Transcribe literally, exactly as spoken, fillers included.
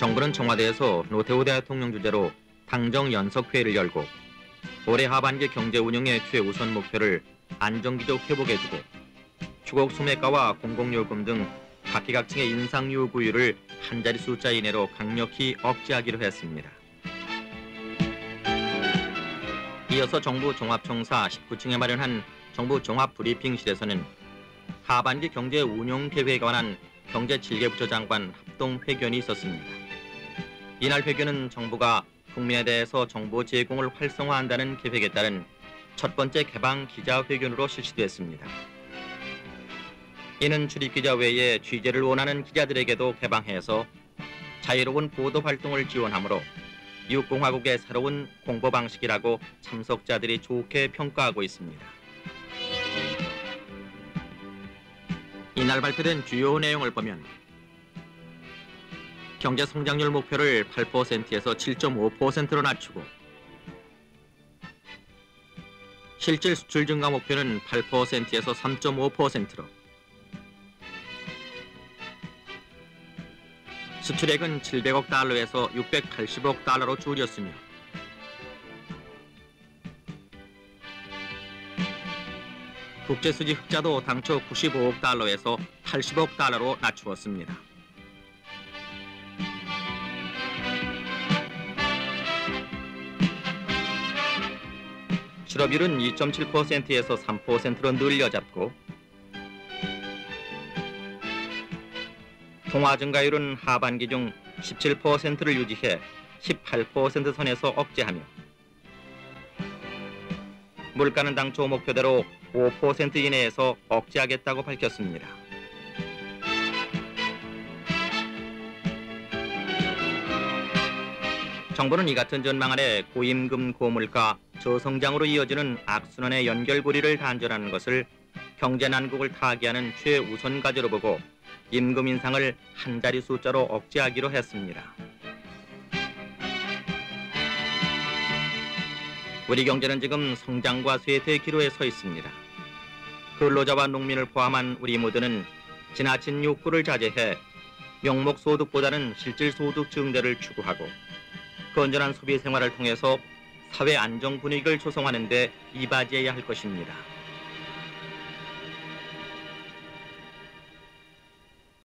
정부는 청와대에서 노태우 대통령 주재로 당정 연석회의를 열고 올해 하반기 경제 운영의 최우선 목표를 안정기조 회복에 두고 추곡 소매가와 공공요금 등 각기각층의 인상 요구율을 한 자리 숫자 이내로 강력히 억제하기로 했습니다. 이어서 정부 종합청사 십구 층에 마련한 정부 종합브리핑실에서는 하반기 경제 운용 계획에 관한 경제 칠 개 부처 장관 합동 회견이 있었습니다. 이날 회견은 정부가 국민에 대해서 정보 제공을 활성화한다는 계획에 따른 첫 번째 개방 기자회견으로 실시됐습니다. 이는 출입기자 외에 취재를 원하는 기자들에게도 개방해서 자유로운 보도 활동을 지원하므로 육공화국의 새로운 공보 방식이라고 참석자들이 좋게 평가하고 있습니다. 이날 발표된 주요 내용을 보면 경제 성장률 목표를 팔 퍼센트에서 칠 점 오 퍼센트로 낮추고 실질 수출 증가 목표는 팔 퍼센트에서 삼 점 오 퍼센트로 수출액은 칠백억 달러에서 육백팔십억 달러로 줄였으며 국제수지 흑자도 당초 구십오억 달러에서 팔십억 달러로 낮추었습니다. 실업률은 이 점 칠 퍼센트에서 삼 퍼센트로 늘려잡고 통화 증가율은 하반기 중 십칠 퍼센트를 유지해 십팔 퍼센트 선에서 억제하며 물가는 당초 목표대로 오 퍼센트 이내에서 억제하겠다고 밝혔습니다. 정부는 이 같은 전망 아래 고임금, 고물가, 저성장으로 이어지는 악순환의 연결고리를 단절하는 것을 경제 난국을 타개하는 최우선 과제로 보고 임금 인상을 한 자리 숫자로 억제하기로 했습니다. 우리 경제는 지금 성장과 쇠퇴의 기로에 서 있습니다. 근로자와 농민을 포함한 우리 모두는 지나친 욕구를 자제해 명목 소득보다는 실질 소득 증대를 추구하고 건전한 소비 생활을 통해서 사회 안정 분위기를 조성하는 데 이바지해야 할 것입니다.